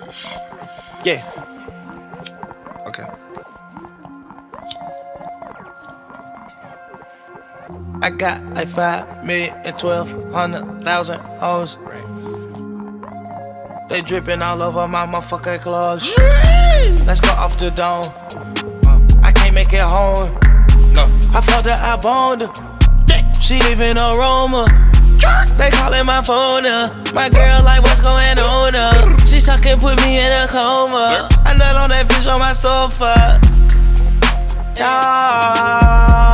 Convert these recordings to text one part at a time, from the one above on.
Yeah. Okay. I got like 5 million and 1,200,000 hoes. They dripping all over my motherfucking clothes. Let's go off the dome. I can't make it home. No. I fucked her, I boned her. She leaving aroma. They calling my phone. My girl like, what's going on? She sucking, put me in a coma. I nut on that fish on my sofa. Yeah.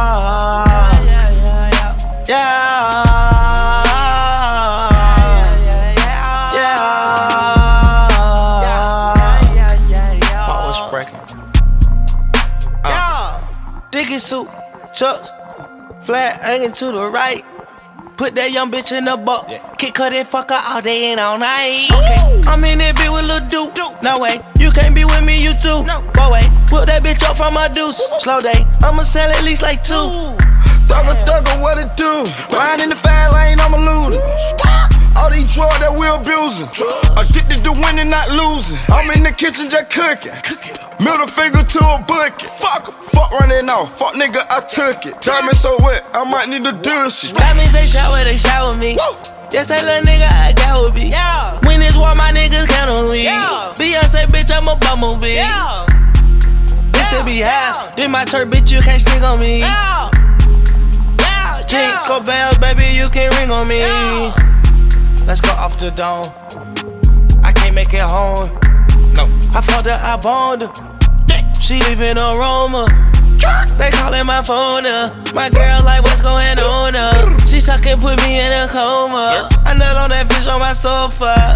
Dicky suit, chucks, flat hanging to the right. Put that young bitch in the buck. Kick her then fuck her all day and all night. Okay. I'm in that bitch with Lil Duke. No way, you can't be with me, you too. Go away, put that bitch up from my deuce. Slow day, I'ma sell at least like 2. Thugger, what it do? Riding in the fast lane, I'm a looter. All these drugs that we abusing. Addicted to winning, not losing. I'm in the kitchen just cooking. Middle finger to a bucket. Fuck running off. Fuck nigga, I took it. Diamond so wet, I might need to do shit. Diamonds, they shower me. Yes, that little nigga, I got with me. When it's war, my niggas count on me. Beyonce, bitch, I'm a bumblebee. This to be half. This my turf, bitch, you can't stick on me. Jingle bells, baby, you can ring on me. Let's go off the dome. I can't make it home. No. I fucked her, I boned her. She leaving aroma. They calling my phone. My girl like, what's going on? She sucking, put me in a coma. I nut on that fish on my sofa.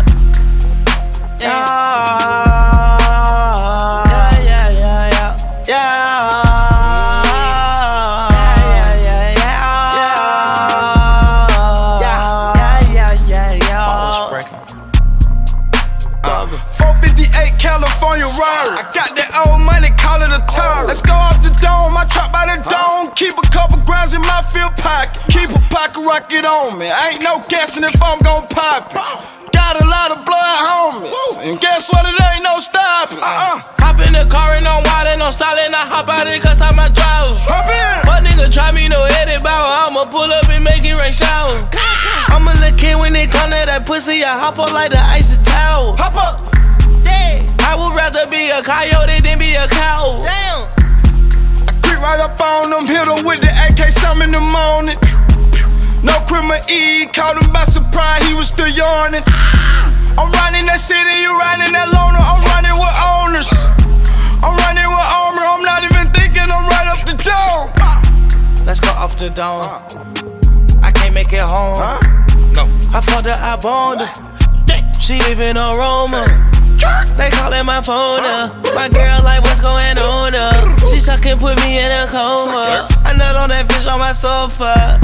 California Rari. I got that old money, call it a Atari. Let's go off the dome, I trap by the dome. Keep a couple grams in my field pocket. Keep a pocket rocket on me. I ain't no guessing if I'm gon' pop it. Got a lot of blood homies, and guess what, it ain't no stopping. Hop in the car and I'm wild and I'm styling. I hop out it cause I'm a driver. But nigga try me, no edit bow. I'ma pull up and make it rain shower. I'm a little kid when it come to that pussy. I hop up like the icy towel. Hop up. I would rather be a coyote than be a cow. Damn. I creep right up on them, hit them with the AK, some in the morning. No criminal E, caught him by surprise, he was still yawning. I'm running that city, you riding that loner. I'm running with owners. I'm running with armor, I'm not even thinking, I'm right up the dome. Let's go off the dome. I can't make it home. No. I fucked her, I boned her. She leaving aroma. They calling my phone. My girl like, what's going on? She sucking, put me in a coma. I nut on that fish on my sofa.